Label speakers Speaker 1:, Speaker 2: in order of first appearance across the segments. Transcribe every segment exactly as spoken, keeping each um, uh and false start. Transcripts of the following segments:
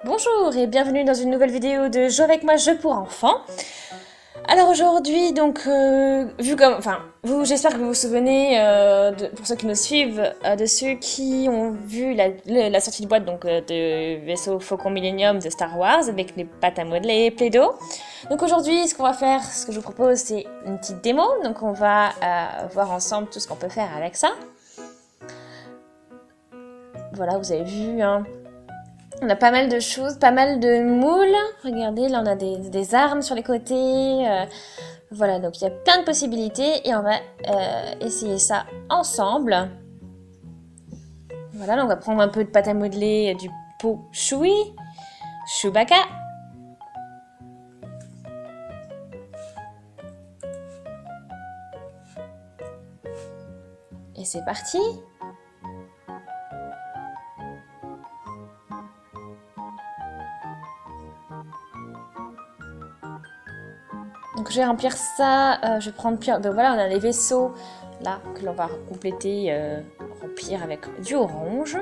Speaker 1: Bonjour et bienvenue dans une nouvelle vidéo de Joue avec moi, jeu pour enfants. Alors aujourd'hui, donc, euh, vu comme, enfin, vous, j'espère que vous vous souvenez, euh, de, pour ceux qui nous suivent, euh, de ceux qui ont vu la, le- la sortie de boîte donc euh, de vaisseau Faucon Millennium de Star Wars avec les pâtes à modeler et Play-Doh. Donc aujourd'hui, ce qu'on va faire, ce que je vous propose, c'est une petite démo. Donc on va euh, voir ensemble tout ce qu'on peut faire avec ça. Voilà, vous avez vu, hein. On a pas mal de choses, pas mal de moules. Regardez, là on a des, des armes sur les côtés. Euh, voilà, donc il y a plein de possibilités et on va euh, essayer ça ensemble. Voilà, là on va prendre un peu de pâte à modeler du pot Choui, Chewbacca. Et c'est parti. Donc je vais remplir ça, euh, je vais prendre plein. Donc voilà, on a les vaisseaux là que l'on va compléter, euh, remplir avec du orange.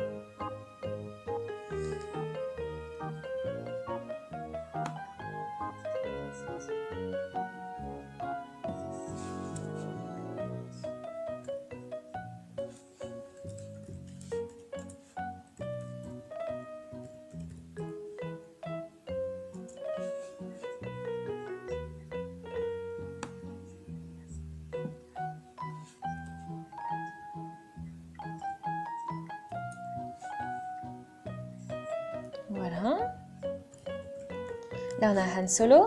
Speaker 1: Voilà. Là on a Han Solo.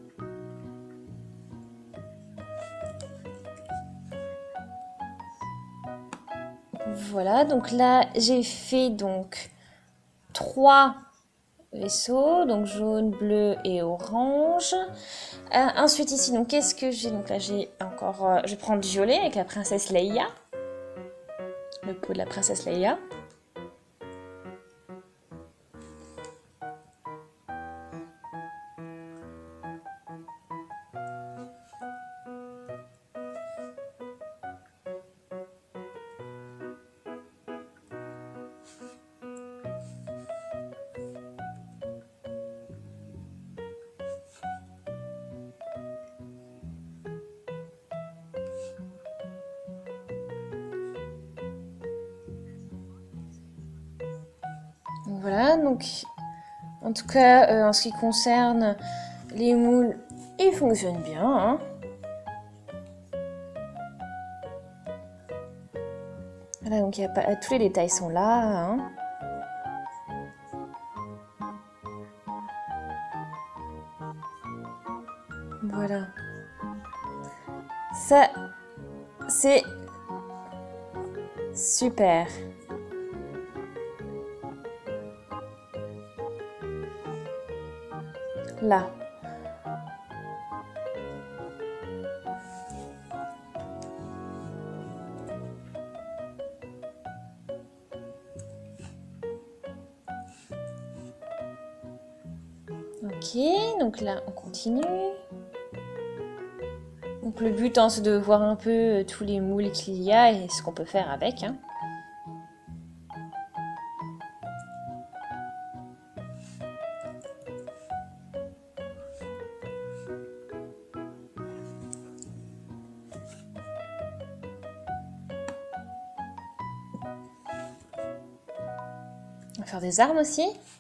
Speaker 1: Voilà, donc là j'ai fait donc trois vaisseaux, donc jaune, bleu et orange. Euh, ensuite ici, donc qu'est-ce que j'ai? Donc là j'ai encore, euh, je prends du violet avec la princesse Leia, le pot de la princesse Leia. Donc voilà, donc en tout cas euh, en ce qui concerne les moules, ils fonctionnent bien, hein. Voilà, donc il y a pas, tous les détails sont là, hein. Voilà. Ça, c'est super. Là. Ok, donc là on continue. Donc le but hein, c'est de voir un peu tous les moules qu'il y a et ce qu'on peut faire avec, hein. On va faire des armes aussi.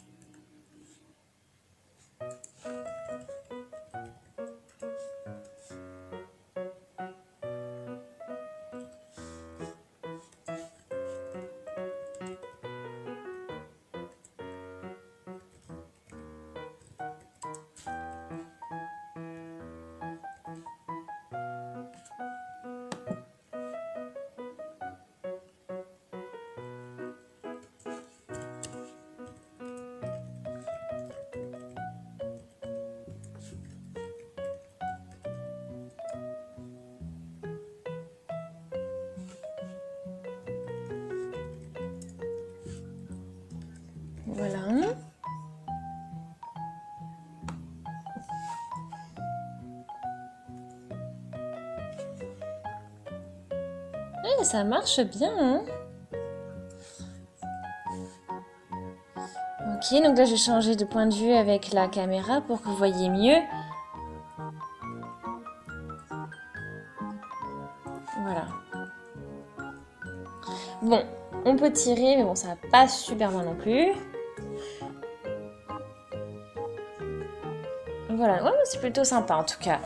Speaker 1: Voilà. Ouais, ça marche bien, hein. Ok, donc là je vais changer de point de vue avec la caméra pour que vous voyez mieux. Voilà. Bon, on peut tirer, mais bon, ça va pas super loin non plus. Voilà, ouais, c'est plutôt sympa en tout cas.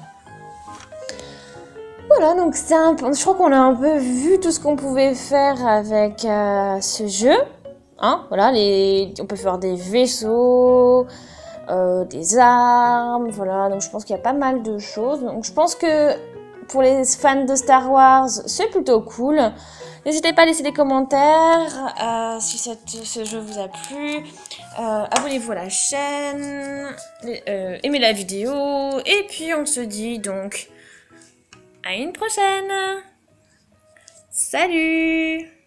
Speaker 1: Voilà, donc c'est un peu, je crois qu'on a un peu vu tout ce qu'on pouvait faire avec euh, ce jeu. Hein, voilà, les, on peut faire des vaisseaux, euh, des armes, voilà. Donc je pense qu'il y a pas mal de choses. Donc je pense que pour les fans de Star Wars, c'est plutôt cool. N'hésitez pas à laisser des commentaires euh, si cette, ce jeu vous a plu. Euh, Abonnez-vous à la chaîne, euh, aimez la vidéo, et puis on se dit donc à une prochaine. Salut!